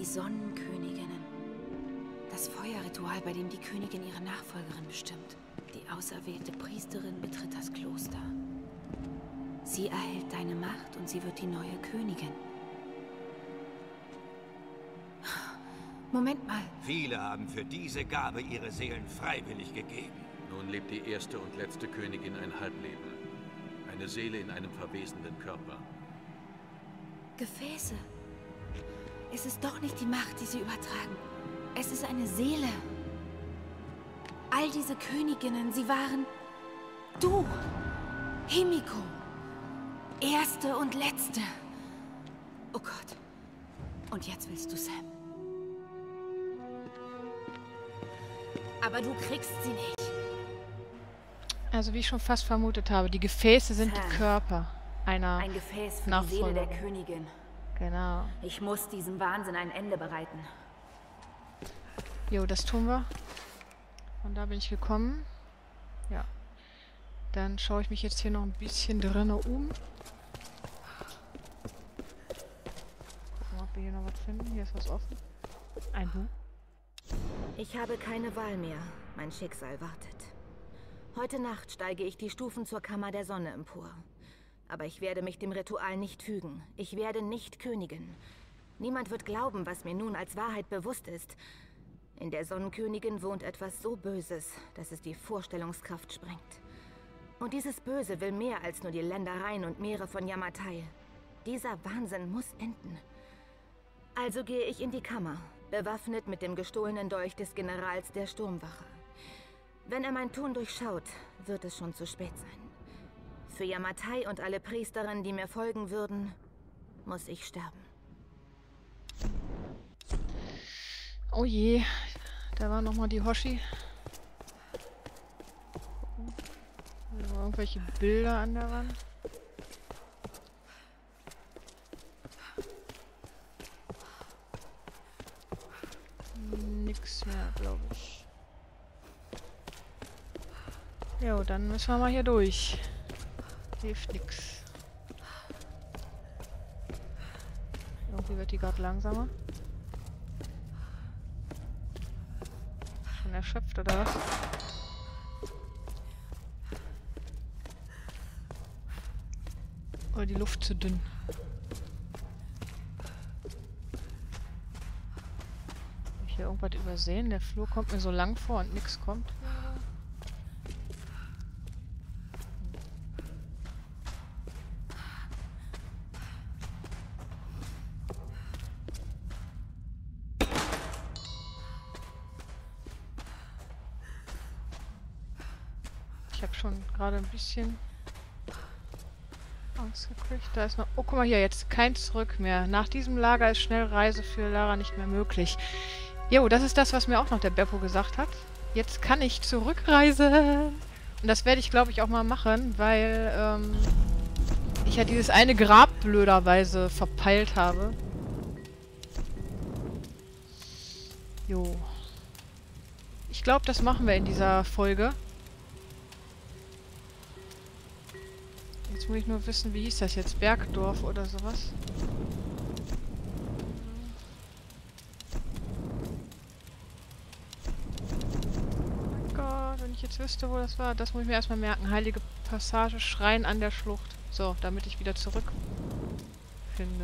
Die Sonnenköniginnen. Das Feuerritual, bei dem die Königin ihre Nachfolgerin bestimmt. Die auserwählte Priesterin betritt das Kloster. Sie erhält deine Macht und sie wird die neue Königin. Moment mal. Viele haben für diese Gabe ihre Seelen freiwillig gegeben. Nun lebt die erste und letzte Königin ein Halbleben. Eine Seele in einem verwesenden Körper. Gefäße. Es ist doch nicht die Macht, die sie übertragen. Es ist eine Seele. All diese Königinnen, sie waren... Du! Himiko! Erste und letzte. Oh Gott. Und jetzt willst du Sam. Aber du kriegst sie nicht. Also wie ich schon fast vermutet habe, die Gefäße sind Sam. die Körper einer Ein Gefäß für die Nachfolgerin. Seele der Königin. Genau. Ich muss diesem Wahnsinn ein Ende bereiten. Jo, das tun wir. Und da bin ich gekommen. Ja. Dann schaue ich mich jetzt hier noch ein bisschen drinnen um. Gucken, ob wir hier noch was finden. Hier ist was offen. Ein Buch. Ich habe keine Wahl mehr. Mein Schicksal wartet. Heute Nacht steige ich die Stufen zur Kammer der Sonne empor. Aber ich werde mich dem Ritual nicht fügen. Ich werde nicht Königin. Niemand wird glauben, was mir nun als Wahrheit bewusst ist. In der Sonnenkönigin wohnt etwas so Böses, dass es die Vorstellungskraft sprengt. Und dieses Böse will mehr als nur die Ländereien und Meere von Yamatai. Dieser Wahnsinn muss enden. Also gehe ich in die Kammer, bewaffnet mit dem gestohlenen Dolch des Generals der Sturmwache. Wenn er mein Tun durchschaut, wird es schon zu spät sein. Für Yamatai und alle Priesterinnen, die mir folgen würden, muss ich sterben. Oh je, da war nochmal die Hoshi. Irgendwelche Bilder an der Wand. Nix mehr, glaube ich. Jo, dann müssen wir mal hier durch. Hilft nix. Irgendwie wird die gerade langsamer. Schon erschöpft, oder was? Oder die Luft zu dünn. Hab ich hier irgendwas übersehen? Der Flur kommt mir so lang vor und nichts kommt. Ich habe schon gerade ein bisschen Angst gekriegt. Da ist noch... Oh, guck mal hier, jetzt kein Zurück mehr. Nach diesem Lager ist Schnellreise für Lara nicht mehr möglich. Jo, das ist das, was mir auch noch der Beppo gesagt hat. Jetzt kann ich zurückreisen. Und das werde ich, glaube ich, auch mal machen, weil ich ja dieses eine Grab blöderweise verpeilt habe. Jo. Ich glaube, das machen wir in dieser Folge. Jetzt muss ich nur wissen, wie hieß das jetzt? Bergdorf oder sowas? Oh mein Gott, wenn ich jetzt wüsste, wo das war. Das muss ich mir erstmal merken. Heilige Passage, Schrein an der Schlucht. So, damit ich wieder zurück finde.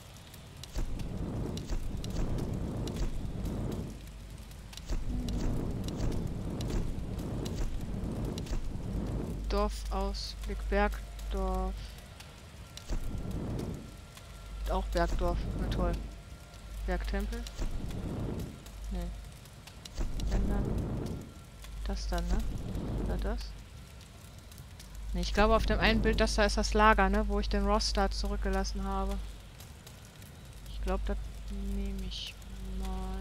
Dorfausblick, Bergdorf. Auch Bergdorf, na toll. Bergtempel? Nee. Wenn dann. Das dann, ne? Oder das? Ne, ich glaube auf dem einen Bild, das da ist das Lager, ne? Wo ich den Ross da zurückgelassen habe. Ich glaube, das nehme ich mal.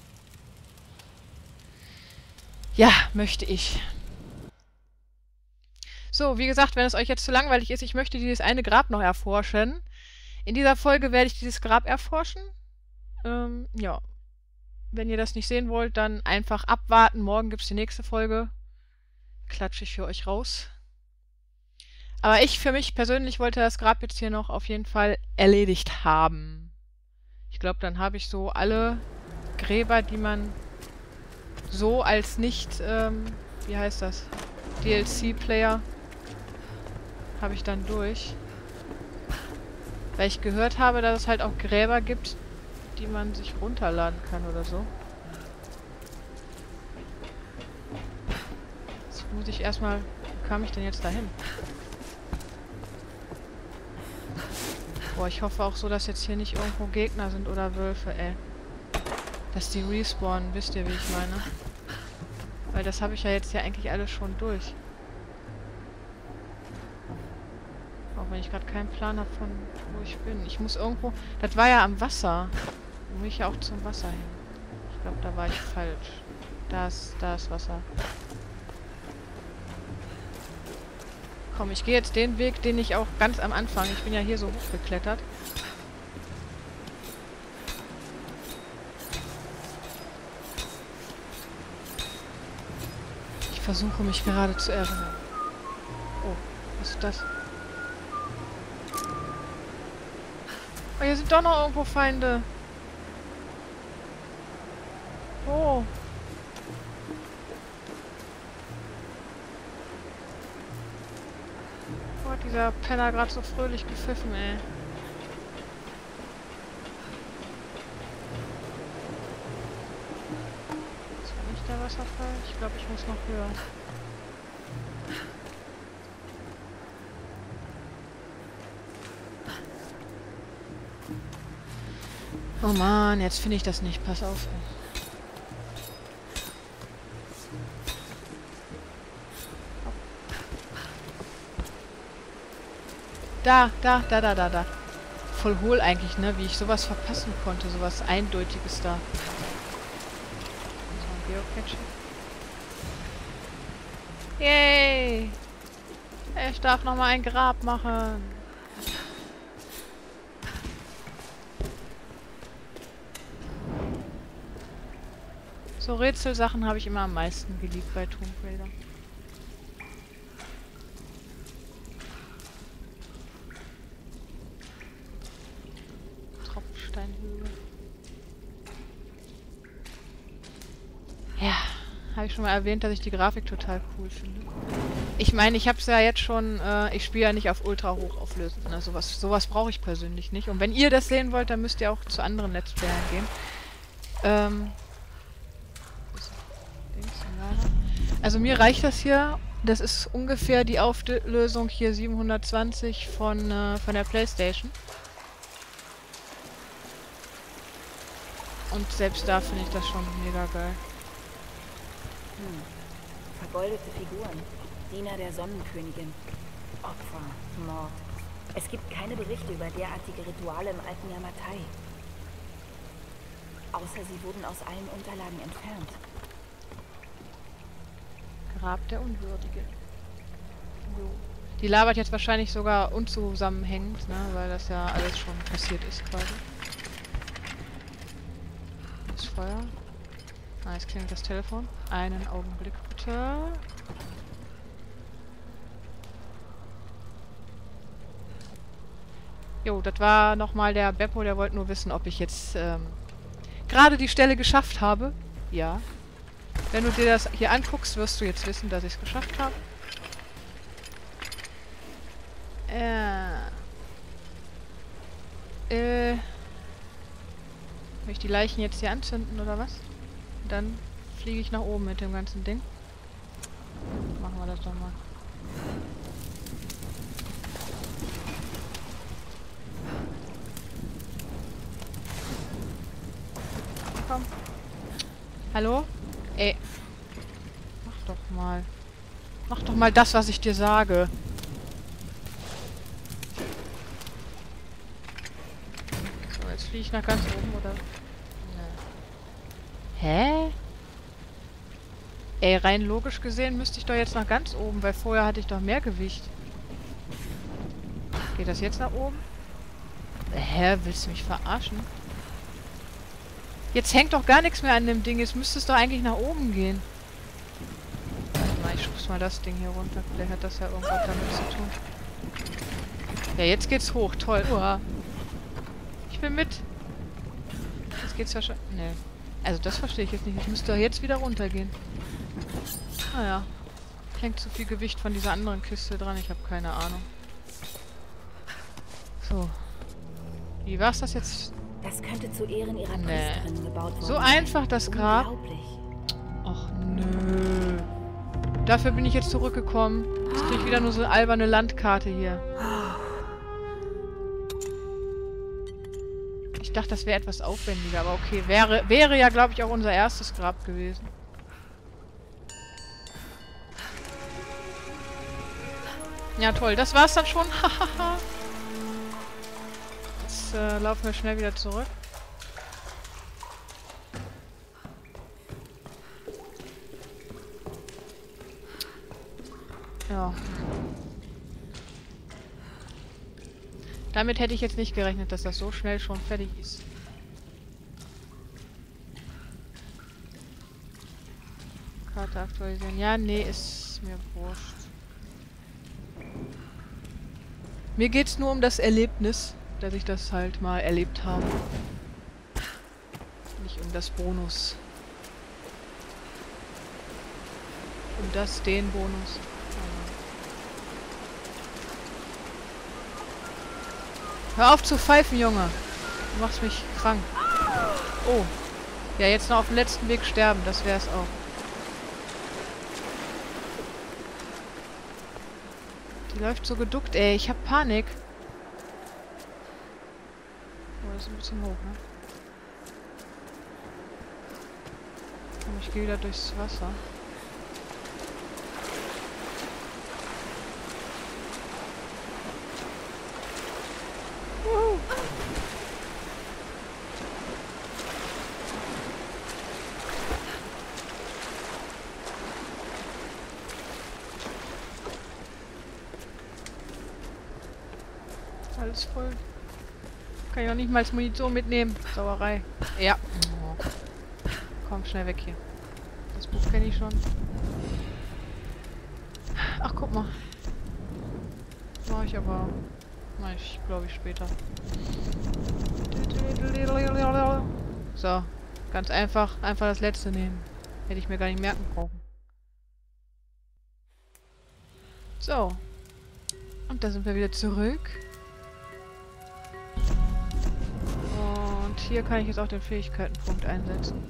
Ja, möchte ich. So, wie gesagt, wenn es euch jetzt zu langweilig ist, ich möchte dieses eine Grab noch erforschen. In dieser Folge werde ich dieses Grab erforschen. Ja. Wenn ihr das nicht sehen wollt, dann einfach abwarten. Morgen gibt es die nächste Folge. Klatsche ich für euch raus. Aber ich für mich persönlich wollte das Grab jetzt hier noch auf jeden Fall erledigt haben. Ich glaube, dann habe ich so alle Gräber, die man so als nicht, wie heißt das? DLC-Player habe ich dann durch. Weil ich gehört habe, dass es halt auch Gräber gibt, die man sich runterladen kann oder so. Jetzt muss ich erstmal... Wie kam ich denn jetzt dahin? Boah, ich hoffe auch so, dass jetzt hier nicht irgendwo Gegner sind oder Wölfe, ey. Dass die respawnen, wisst ihr, wie ich meine? Weil das habe ich ja jetzt eigentlich alles schon durch. Auch wenn ich gerade keinen Plan habe, von wo ich bin. Ich muss irgendwo... Das war ja am Wasser. Da muss ich ja auch zum Wasser hin. Ich glaube, da war ich falsch. Da ist Wasser. Komm, ich gehe jetzt den Weg, den ich auch ganz am Anfang... Ich bin ja hier so hochgeklettert. Ich versuche mich gerade zu erinnern. Oh, was ist das? Oh, hier sind doch noch irgendwo Feinde. Oh. Oh, hat dieser Penner gerade so fröhlich gepfiffen, ey. Das war nicht der Wasserfall. Ich glaube, ich muss noch höher. Oh Mann, jetzt finde ich das nicht. Pass auf. Da. Voll hohl eigentlich, ne? Wie ich sowas verpassen konnte. Sowas Eindeutiges da. So ein Geocache. Yay! Ich darf nochmal ein Grab machen. So Rätselsachen habe ich immer am meisten geliebt bei Tomb Raider. Tropfsteinhöhle. Ja, habe ich schon mal erwähnt, dass ich die Grafik total cool finde. Ich meine, ich habe es ja jetzt schon, ich spiele ja nicht auf ultra hoch auflösen. Ne? Sowas brauche ich persönlich nicht. Und wenn ihr das sehen wollt, dann müsst ihr auch zu anderen Let's Playern gehen. Also mir reicht das hier. Das ist ungefähr die Auflösung hier 720 von der PlayStation. Und selbst da finde ich das schon mega geil. Vergoldete Figuren. Diener der Sonnenkönigin. Opfer. Mord. Es gibt keine Berichte über derartige Rituale im alten Yamatai. Außer sie wurden aus allen Unterlagen entfernt. Grab der Unwürdige. Jo. Die labert jetzt wahrscheinlich sogar unzusammenhängend, ne? Weil das ja alles schon passiert ist quasi. Das Feuer. Ah, jetzt klingelt das Telefon. Einen Augenblick bitte. Jo, das war nochmal der Beppo, der wollte nur wissen, ob ich jetzt gerade die Stelle geschafft habe. Ja. Wenn du dir das hier anguckst, wirst du jetzt wissen, dass ich es geschafft habe. Will ich die Leichen jetzt hier anzünden oder was? Dann fliege ich nach oben mit dem ganzen Ding. Machen wir das doch mal. Komm. Hallo? Ey. Mach doch mal. Mach doch mal das, was ich dir sage. So, jetzt fliege ich nach ganz oben, oder? Nee. Hä? Ey, rein logisch gesehen müsste ich doch jetzt nach ganz oben, weil vorher hatte ich doch mehr Gewicht. Geht das jetzt nach oben? Hä? Willst du mich verarschen? Jetzt hängt doch gar nichts mehr an dem Ding. Jetzt müsste es doch eigentlich nach oben gehen. Warte mal, ich schub's mal das Ding hier runter. Vielleicht hat das ja irgendwas damit zu tun. Ja, jetzt geht's hoch. Toll. Uah. Ich will mit. Jetzt geht's wahrscheinlich... Nee. Also das verstehe ich jetzt nicht. Ich müsste doch jetzt wieder runtergehen. Naja. Hängt zu viel Gewicht von dieser anderen Kiste dran. Ich habe keine Ahnung. So. Wie war's das jetzt? Das könnte zu Ehren ihrer Nee. Priesterin gebaut worden So sein. einfach das Grab. Unglaublich. Och nö. Dafür bin ich jetzt zurückgekommen. Jetzt kriege ich wieder nur so eine alberne Landkarte hier. Ich dachte, das wäre etwas aufwendiger, aber okay. Wäre ja, glaube ich, auch unser erstes Grab gewesen. Ja, toll. Das war's dann schon. Jetzt laufen wir schnell wieder zurück. Ja. Damit hätte ich jetzt nicht gerechnet, dass das so schnell schon fertig ist. Karte aktualisieren. Ja, nee, ist mir wurscht. Mir geht's nur um das Erlebnis, dass ich das halt mal erlebt habe. Nicht um das Bonus. Um den Bonus. Hör auf zu pfeifen, Junge. Du machst mich krank. Oh. Ja, jetzt noch auf dem letzten Weg sterben. Das wär's auch. Die läuft so geduckt, ey. Ich hab Panik. Oh, das ist ein bisschen hoch, ne? Komm, ich gehe wieder durchs Wasser. Alles voll. Kann ich auch nicht mal als Munition mitnehmen. Sauerei. Ja. Oh. Komm, schnell weg hier. Das Buch kenne ich schon. Ach, guck mal. Mach ich aber... Mach ich, glaube ich, später. So. Ganz einfach. Einfach das letzte nehmen. Hätte ich mir gar nicht merken brauchen. So. Und da sind wir wieder zurück. Und hier kann ich jetzt auch den Fähigkeitenpunkt einsetzen.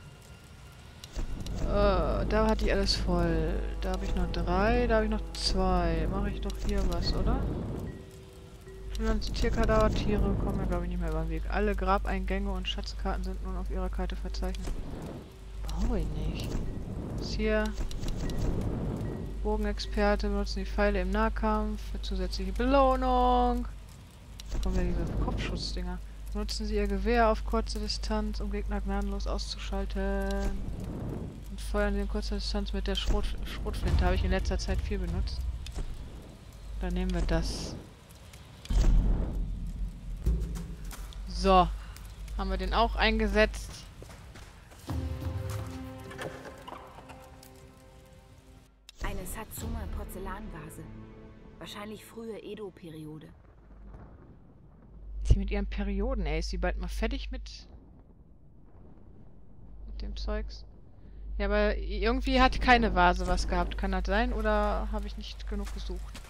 Da hatte ich alles voll. Da habe ich noch 3, da habe ich noch 2. Mache ich doch hier was, oder? Tierkadaver, Tiere kommen ja, glaube ich, nicht mehr über den Weg. Alle Grabeingänge und Schatzkarten sind nun auf ihrer Karte verzeichnet. Brauche ich nicht. Was hier? Bogenexperte benutzen die Pfeile im Nahkampf für zusätzliche Belohnung. Da kommen ja diese Kopfschussdinger. Nutzen sie ihr Gewehr auf kurze Distanz, um Gegner gnadenlos auszuschalten. Und feuern sie in kurzer Distanz mit der Schrotflinte. Habe ich in letzter Zeit viel benutzt. Dann nehmen wir das. So. Haben wir den auch eingesetzt. Eine Satsuma-Porzellanvase. Wahrscheinlich frühe Edo-Periode. Sie mit ihren Perioden, ey. Ist sie bald mal fertig mit dem Zeugs? Ja, aber irgendwie hat keine Vase was gehabt. Kann das sein? Oder habe ich nicht genug gesucht?